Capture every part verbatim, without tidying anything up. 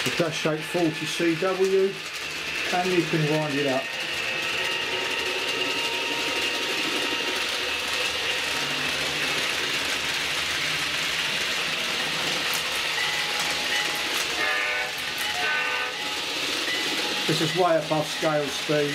the dash eight forty C W, and you can wind it up. This is way above scale speed.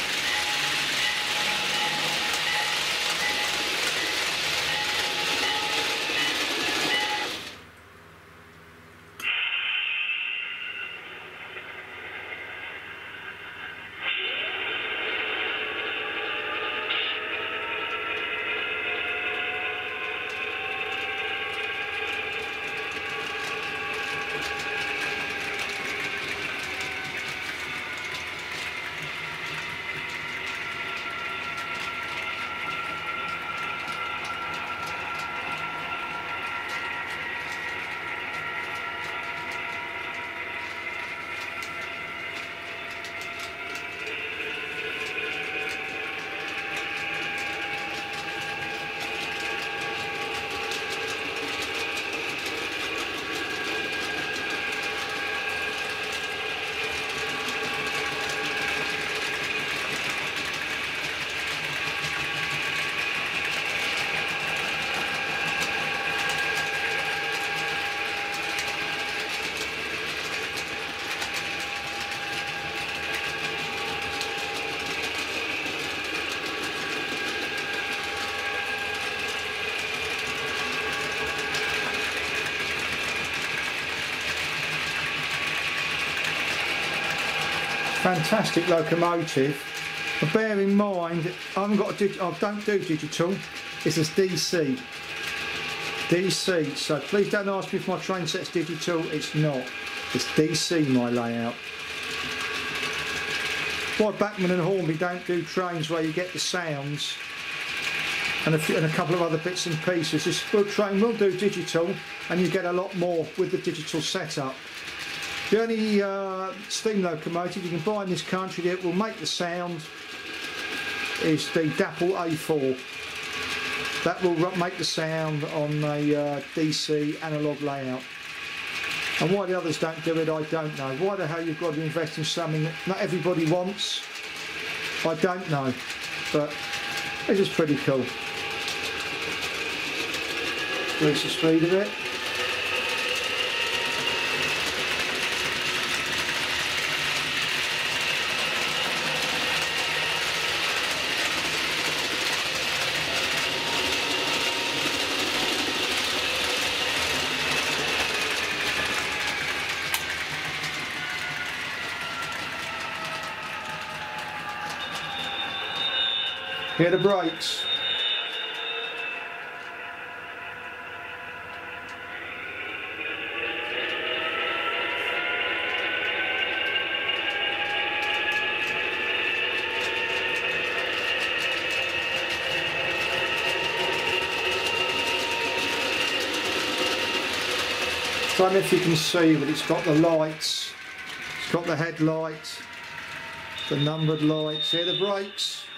Fantastic locomotive, but bear in mind I haven't got a dig I don't do digital, it's a D C. D C, so please don't ask me if my train set's digital, it's not. It's D C, my layout. Why Backman and Hornby don't do trains where you get the sounds and a, few, and a couple of other bits and pieces. This train will do digital and you get a lot more with the digital setup. The only uh, steam locomotive you can buy in this country that will make the sound is the D A P L A four. That will make the sound on a uh, D C analogue layout. And why the others don't do it, I don't know. Why the hell you've got to invest in something that not everybody wants, I don't know. But this is pretty cool. Increase the speed of it. Hear the brakes. I don't know if you can see, but it's got the lights, it's got the headlights, the numbered lights. Hear the brakes.